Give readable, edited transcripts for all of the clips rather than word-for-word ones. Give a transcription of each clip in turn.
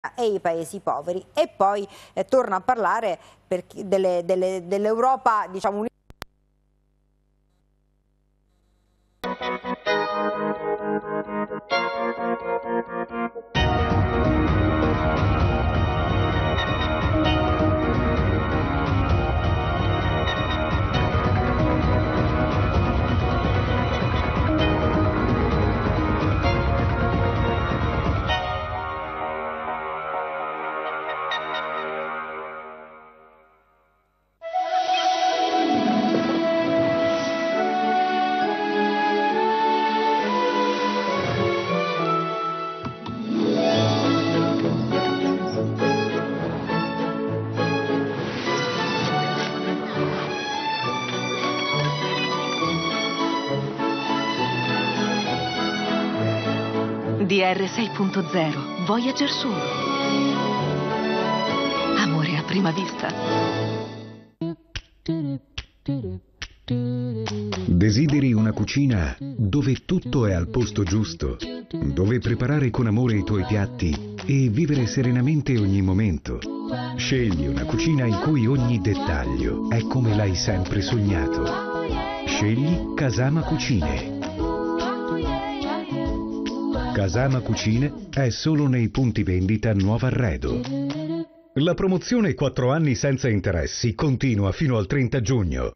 e i paesi poveri. E poi torna a parlare dell'Europa, diciamo, DR 6.0 Voyager Solo. Amore a prima vista. Desideri una cucina dove tutto è al posto giusto, dove preparare con amore i tuoi piatti e vivere serenamente ogni momento. Scegli una cucina in cui ogni dettaglio è come l'hai sempre sognato. Scegli Casama Cucine. Casama Cucine è solo nei punti vendita Nuovo Arredo. La promozione 4 anni senza interessi continua fino al 30 giugno.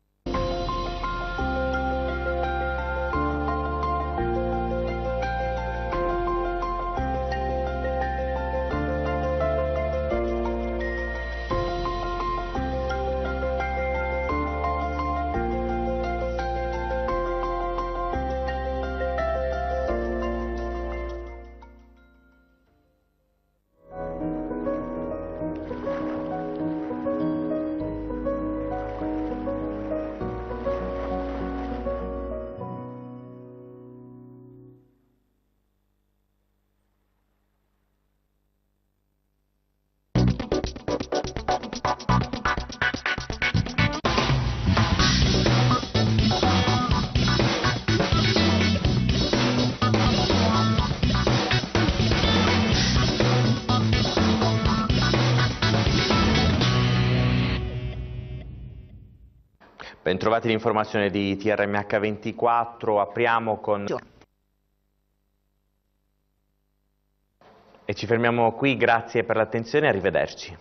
Bentrovati l'informazione di TRMH24, apriamo con... E ci fermiamo qui, grazie per l'attenzione e arrivederci.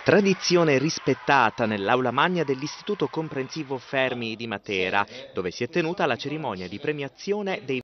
Tradizione rispettata nell'aula magna dell'Istituto Comprensivo Fermi di Matera, dove si è tenuta la cerimonia di premiazione dei